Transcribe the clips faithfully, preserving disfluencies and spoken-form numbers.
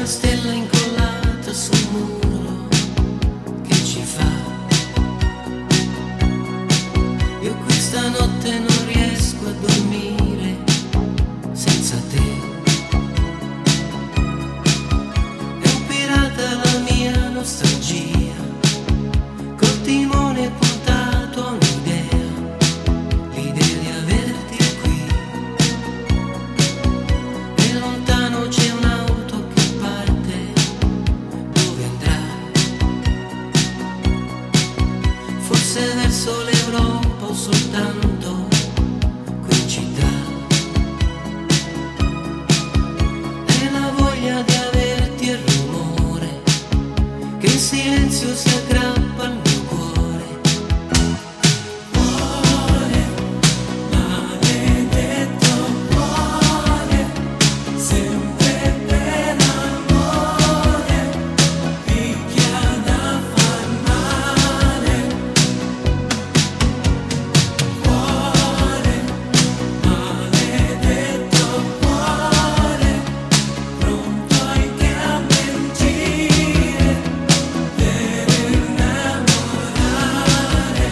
stella incollata sul muro che ci fa. Io questa notte non riesco a dormire senza te. È un pirata la mia nostalgia, col timone puntato a un'idea, l'idea di averti qui. E lontano c'è un'auto che parte, dove andrà? Forse verso l'Europa o soltanto qui in città. E la voglia di averti e il rumore che in silenzio si aggrappa al mio cuore. Cuore, maledetto cuore, sempre per amore, picchia da far male. Cuore, maledetto cuore, pronto anche a mentire per innamorare.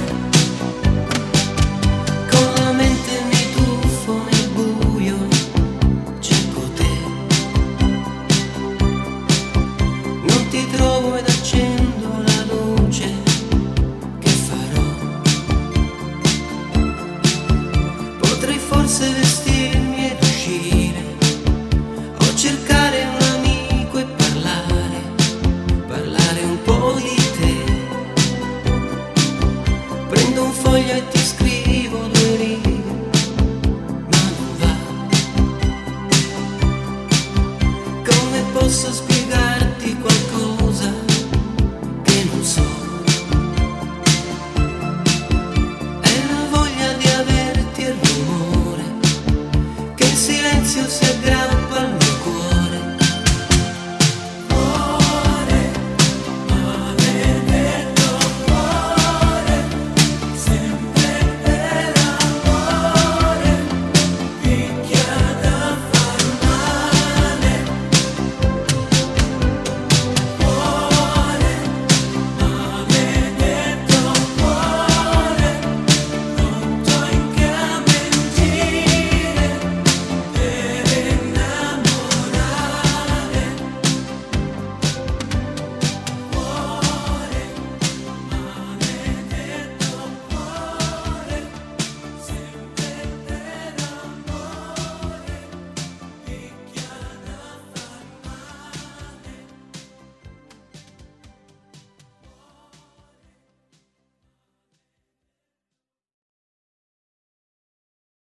Con la mente mi tuffo nel buio, cerco te. Non ti trovo ed accendo la luce. Che farò? Potrei forse vestirmi ed uscire, o cercare un amico e parlare, parlare un po' di te. Prendo un foglio e ti scrivo due righe, ma non va. Come posso spiegare